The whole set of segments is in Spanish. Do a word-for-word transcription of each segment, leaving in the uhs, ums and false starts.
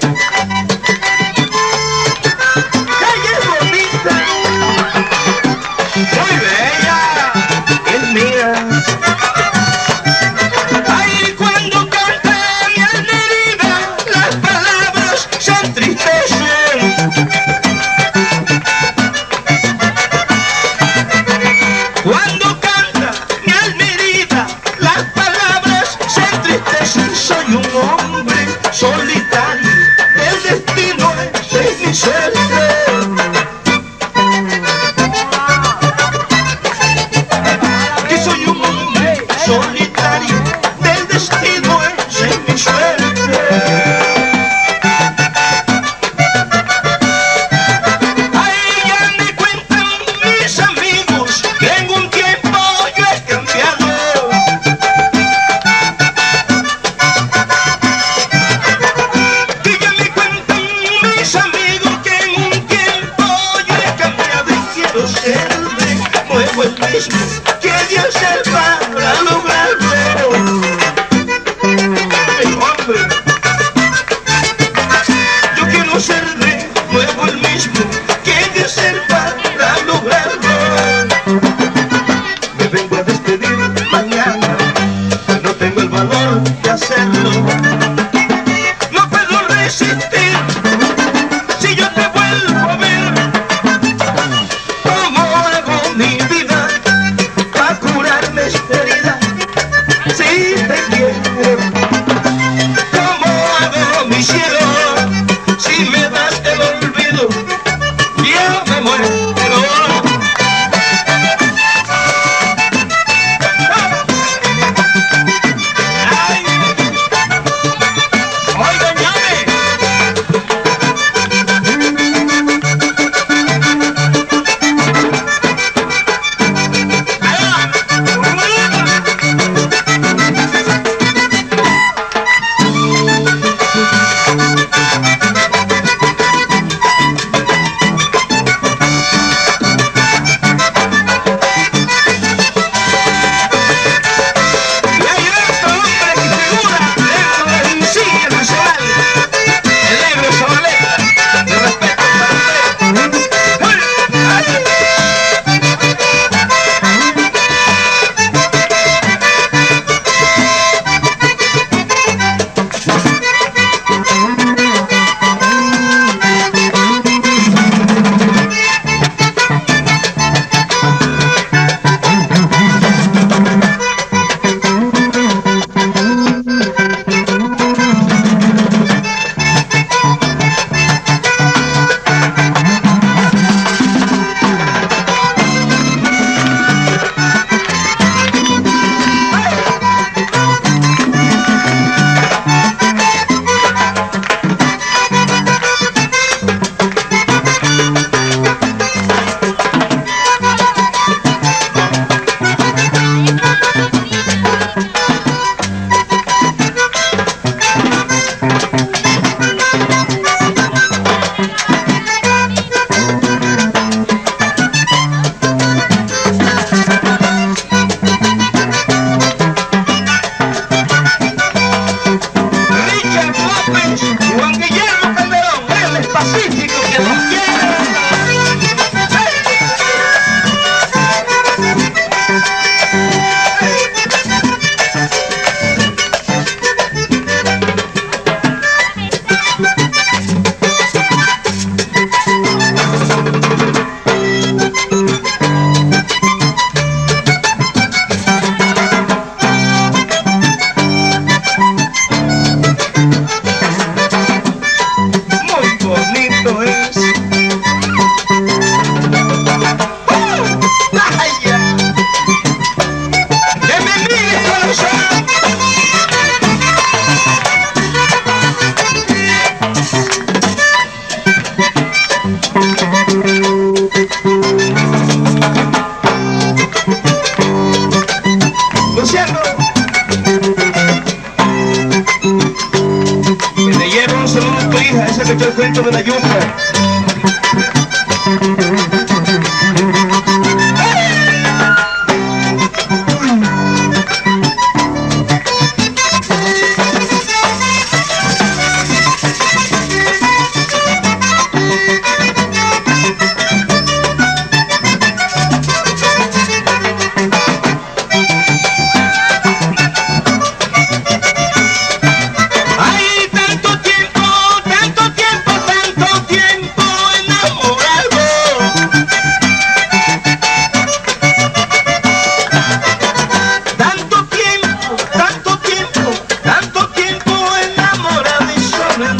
escuchó el cuento de la yuca.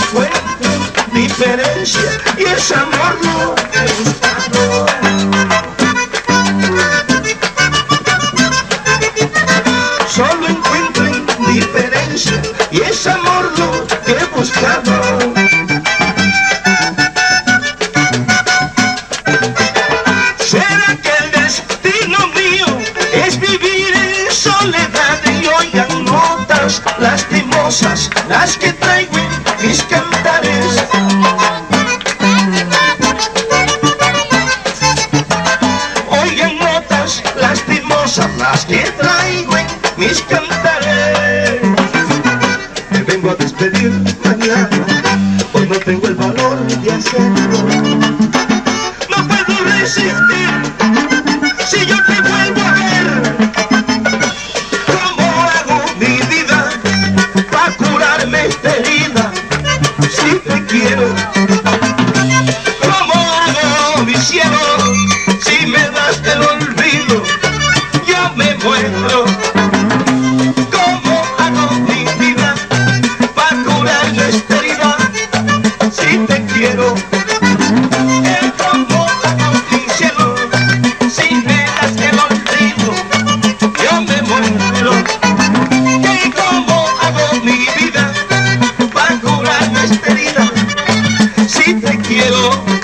encuentro diferencia y ese amor lo he buscado. Solo encuentro indiferencia y ese amor lo que he buscado. ¿Será que el destino mío es vivir en soledad? Y oigan notas lastimosas las que traigo en mis cantares. Oigan notas lastimosas las que traigo en mis cantares. Me vengo a despedir mañana, hoy no tengo el valor de hacerlo. No puedo resistir si yo te vuelvo a ver. ¿Cómo hago mi vida para curarme esta herida si te quiero? ¿Cómo hago mi cielo si me das el olvido? Yo me muero. ¿Cómo hago mi vida para curarme esta herida si te quiero? ¿Cómo hago mi cielo si me das el olvido? Yo me muero. ¿Y cómo hago mi vida para curarme esta herida si te quiero?